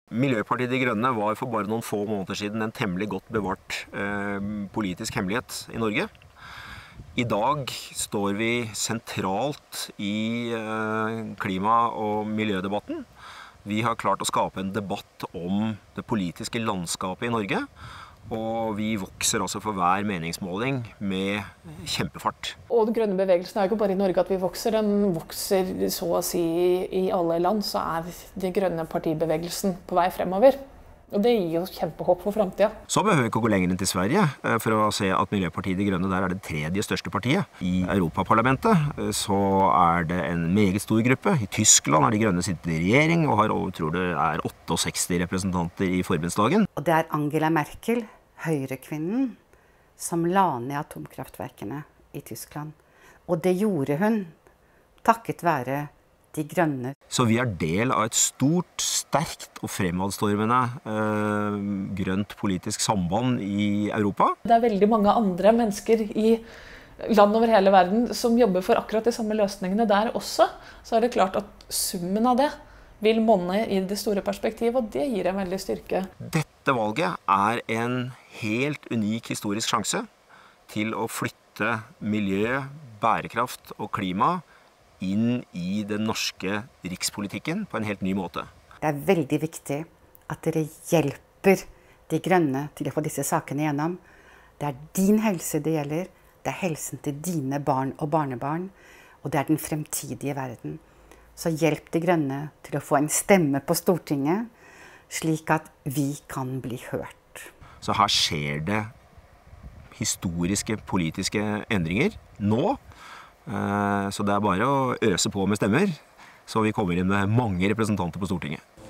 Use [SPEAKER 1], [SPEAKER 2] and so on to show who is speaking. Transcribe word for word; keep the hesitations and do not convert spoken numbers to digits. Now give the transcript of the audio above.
[SPEAKER 1] Miljøpartiet De Grønne var for bare noen få måneder siden en temmelig godt bevart eh, politisk hemmelighet i Norge. I dag står vi sentralt i eh, klima- og miljødebatten. Vi har klart å skape en debatt om det politiske landskapet i Norge, og vi vokser altså for hver meningsmåling med kjempefart.
[SPEAKER 2] Og den grønne bevegelsen er jo ikke bare i Norge at vi vokser, den vokser så å si i alle land, så er den grønne partibevegelsen på vei fremover. Og det gir oss kjempehåp for fremtiden.
[SPEAKER 1] Så behøver vi ikke gå lenger enn til Sverige for å se at Miljøpartiet De Grønne der er det tredje største partiet. I Europaparlamentet så er det en meget stor gruppe. I Tyskland er De Grønne sittet i regjering og har, og tror det er sekstiåtte representanter i forbundsdagen.
[SPEAKER 3] Og det er Angela Merkel, høyrekvinnen, som la ned atomkraftverkene i Tyskland. Og det gjorde hun takket være De Grønne.
[SPEAKER 1] Så vi er del av et stort, sterkt og fremadstormende eh, grønt politisk samband i Europa.
[SPEAKER 2] Det er veldig mange andre mennesker i land over hele verden som jobber for akkurat de samme løsningene der også. Så er det klart at summen av det vil monne i det store perspektivet, og det gir en veldig styrke.
[SPEAKER 1] Dette valget er en helt unik historisk sjanse til å flytte miljø, bærekraft og klima inn i den norske rikspolitikken på en helt ny måte.
[SPEAKER 3] Det er veldig viktig at dere hjelper De Grønne til å få disse sakene gjennom. Det er din helse det gjelder, det er helsen til dine barn og barnebarn, og det er den fremtidige verden. Så hjelp De Grønne til å få en stemme på Stortinget, slik at vi kan bli hørt.
[SPEAKER 1] Så her skjer det historiske politiske endringer nå. Så det er bare å øse på med stemmer, så vi kommer inn med mange representanter på Stortinget.